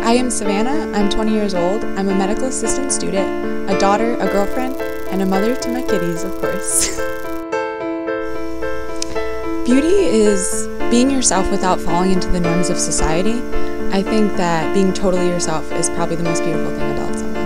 I am Savannah, I'm 20 years old, I'm a medical assistant student, a daughter, a girlfriend, and a mother to my kitties, of course. Beauty is being yourself without falling into the norms of society. I think that being totally yourself is probably the most beautiful thing about someone.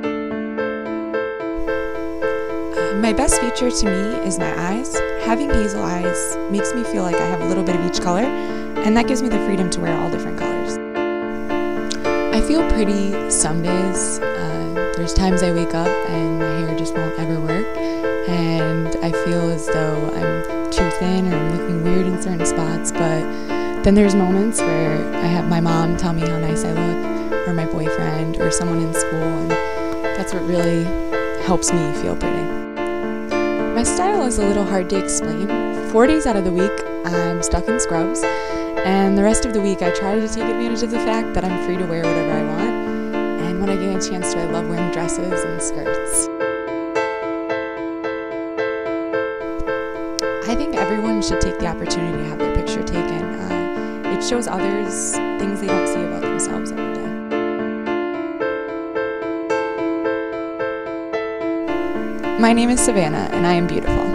My best feature to me is my eyes. Having hazel eyes makes me feel like I have a little bit of each color, and that gives me the freedom to wear all different colors. I feel pretty some days. There's times I wake up and my hair just won't ever work, and I feel as though I'm too thin or I'm looking weird in certain spots, but then there's moments where I have my mom tell me how nice I look, or my boyfriend, or someone in school, and that's what really helps me feel pretty. My style is a little hard to explain. 4 days out of the week, I'm stuck in scrubs, and the rest of the week I try to take advantage of the fact that I'm free to wear whatever I want, and when I get a chance to, I love wearing dresses and skirts. I think everyone should take the opportunity to have their picture taken. It shows others things they don't see about themselves every day. My name is Savannah, and I am beautiful.